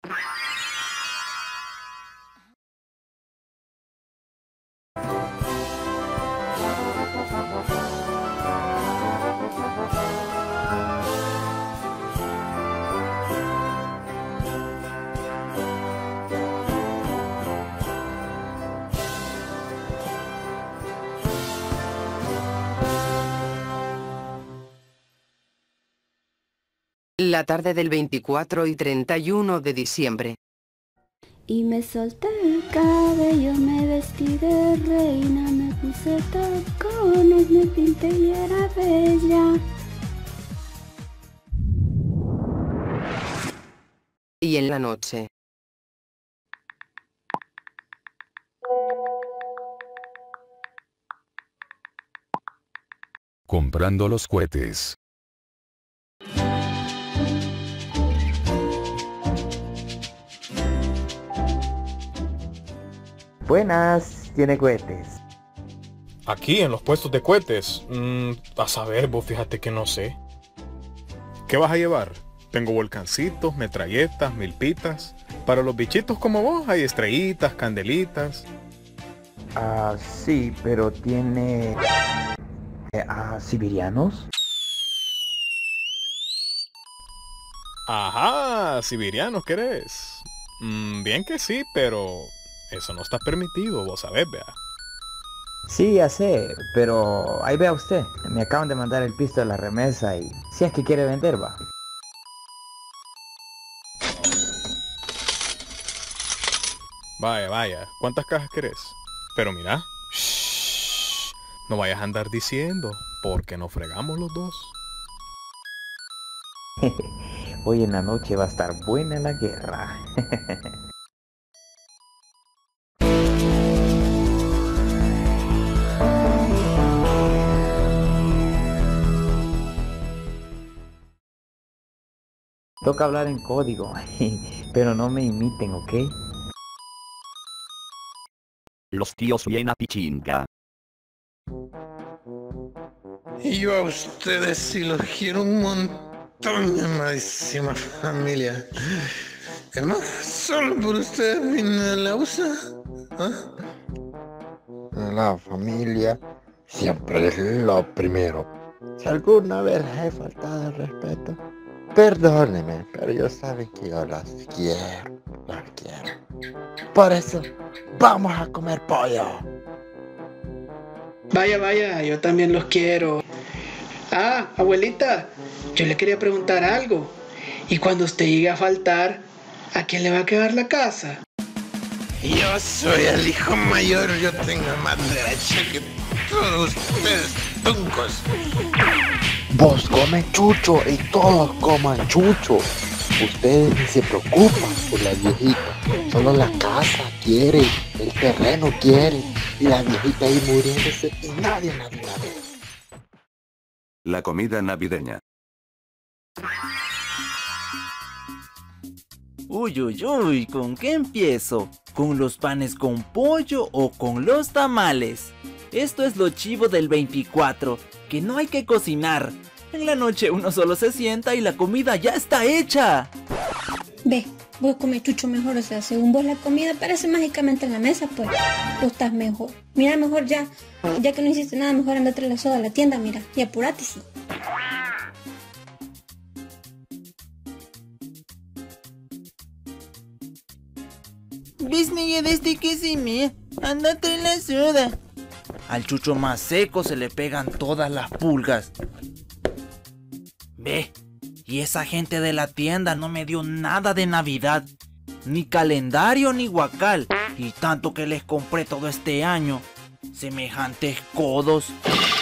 La tarde del 24 y 31 de diciembre. Y me solté el cabello, me vestí de reina, me puse tacones, me pinté y era bella. Y en la noche. Comprando los cohetes. Buenas, tiene cohetes. Aquí en los puestos de cohetes. A saber, vos fíjate que no sé. ¿Qué vas a llevar? Tengo volcancitos, metralletas, milpitas. Para los bichitos como vos hay estrellitas, candelitas. Sí, pero tiene... ¿siberianos? Ajá, siberianos, ¿querés? Bien que sí, pero eso no está permitido, vos sabés, vea. Sí, ya sé, pero ahí vea usted. Me acaban de mandar el pisto de la remesa y si es que quiere vender, va. Vaya, vaya, ¿cuántas cajas querés? Pero mira, shh, no vayas a andar diciendo, porque nos fregamos los dos. Hoy en la noche va a estar buena la guerra. Toca hablar en código, pero no me imiten, ¿ok? Los tíos bien a pichinga. Y yo a ustedes sí los quiero un montón, amadísima familia. Es más, solo por ustedes vine a la USA. La familia siempre es lo primero. Si alguna vez he faltado el respeto, perdónenme, pero ellos saben que yo las quiero. Por eso, vamos a comer pollo. Vaya, vaya, yo también los quiero. Ah, abuelita, yo le quería preguntar algo. Y cuando usted llegue a faltar, ¿a quién le va a quedar la casa? Yo soy el hijo mayor, yo tengo más derecho que todos ustedes, tuncos. Vos comes chucho y todos coman chucho. Ustedes ni se preocupan por la viejita. Solo la casa quiere, el terreno quiere. Y la viejita ahí muriéndose y nadie. La comida navideña. Uy, uy, uy, ¿con qué empiezo? ¿Con los panes con pollo o con los tamales? Esto es lo chivo del 24, que no hay que cocinar. En la noche uno solo se sienta y la comida ya está hecha. Ve, vos comes chucho mejor, o sea, según vos la comida aparece mágicamente en la mesa, pues vos estás mejor. Mira, mejor ya que no hiciste nada, mejor andate la soda a la tienda, mira, y apurate, sí. Disney, desde que se me andate la soda. Al chucho más seco se le pegan todas las pulgas. Ve, y esa gente de la tienda no me dio nada de Navidad, ni calendario ni guacal, y tanto que les compré todo este año. Semejantes codos.